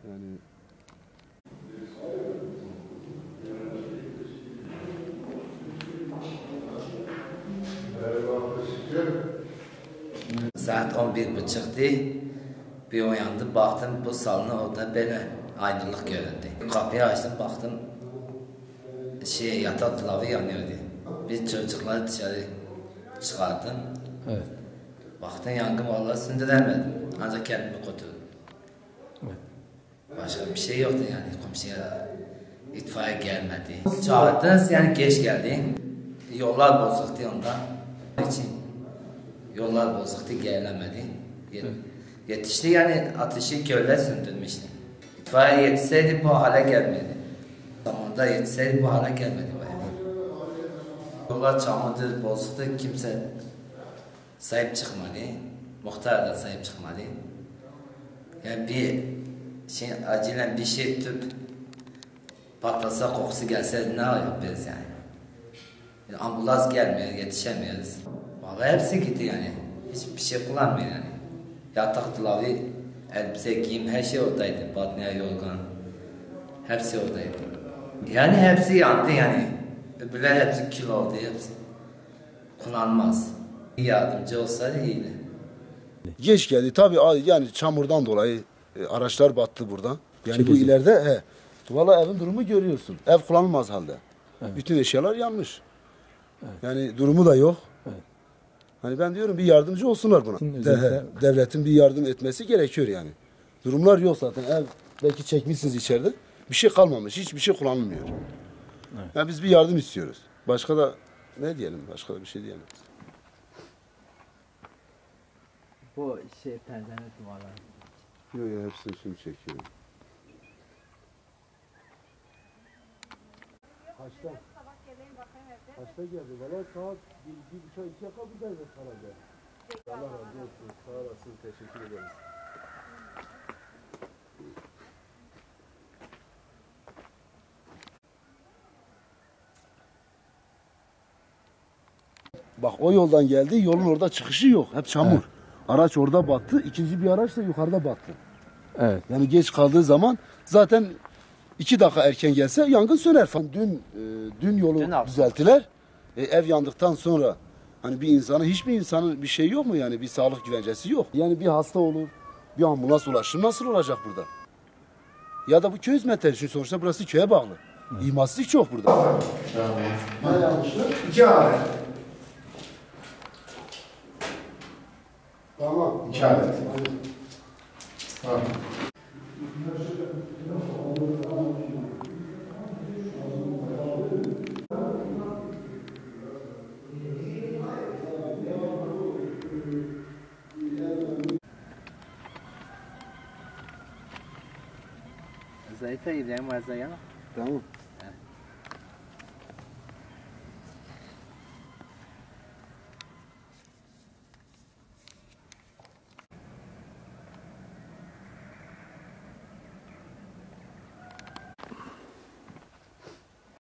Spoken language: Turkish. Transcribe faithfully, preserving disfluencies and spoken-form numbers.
Yani saat on bir buçuktu. Bir uyandım, baktım bu salonda orada böyle aydınlık göründü. Kapıyı açtım, baktım şey yatak dolabı yanıyordu. Biz çocukları dışarı çıkardım. Evet. Baktım yangın vallahi söndüremedim. Ancak kendimi kurtuldum. Evet. Başka bir şey yoktu yani komşuya. İtfaiye gelmedi. Çağırdınız yani geç geldi. Yollar bozuktu ondan. için yollar bozuktu gelemedi. Yet evet. Yetişti yani ateşi köle söndürmüştü. İtfaiye yetişseydi bu hale gelmedi. Zamanında yetişseydi bu hale gelmedi bayağı. Yollar çamurdu, bozuktu, kimse sahip çıkmadı. Muhtar da sahip çıkmadı. Yani bir şey acilen bir şey tüp patlasa kokusu gelse ne yapacağız yani? Yani ambulans gelmiyor, yetişemiyoruz. Vallahi hepsi gitti yani. Hiçbir şey kullanmıyor yani. Yatak dolabı, elbise, giyim her şey oradaydı. Batniye, yorgan. Hepsi oradaydı. Yani hepsi yandı yani. Öbürler hepsi kül oldu, hepsi. Kullanmaz. Yardımcı olsaydı iyiydi. geç geldi tabii yani çamurdan dolayı e, araçlar battı burada. Yani Çekici. Bu ileride he. Valla evin durumu görüyorsun. Ev kullanılmaz halde. Evet. Bütün eşyalar yanmış. Evet. Yani durumu da yok. Evet. Hani ben diyorum bir yardımcı olsunlar buna. De, he, devletin bir yardım etmesi gerekiyor yani. Durumlar yok zaten. Ev belki çekmişsiniz içeride. Bir şey kalmamış. Hiçbir şey kullanılmıyor. Evet. Yani biz bir yardım istiyoruz. Başka da ne diyelim? Başka da bir şey diyelim. Bu şey pencere duvarları. Yok ya hepsini şimdi çekiyorum. Kaçta? Kaçta geldi? Valla saat bir, bir buçuk ikiye kadar buradayız herhalde. Allah razı olsun. Sağ olasın. Teşekkür ederiz. Bak o yoldan geldi. Yolun orada çıkışı yok. Hep çamur. Evet. Araç orada battı. İkinci bir araç da yukarıda battı. Evet. Yani geç kaldığı zaman zaten iki dakika erken gelse yangın söner. Dün e, dün yolu dün düzelttiler. E, ev yandıktan sonra hani bir insanın hiçbir insanın bir şey yok mu yani bir sağlık güvencesi yok. Yani bir hasta olur, bir ambulans ulaşır nasıl olacak burada? Ya da bu köy hizmetleri için sonuçta burası köye bağlı. Evet. İmasızlık çok burada. Tamam. Ne yanlışlık? İki adet. Tamam. İki adet. Tamam. Zayıfa gidelim var zayana. Tamam.